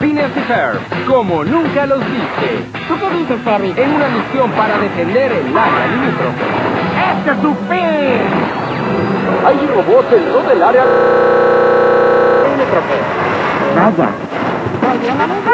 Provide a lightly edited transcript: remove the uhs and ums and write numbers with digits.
Phineas y Ferb, como nunca los viste. ¿Tú qué dices, Terry? En una misión para defender el área limítrofe. ¡Este es su fin! Hay robots dentro del área limítrofe. Vaya. ¿Volvieron a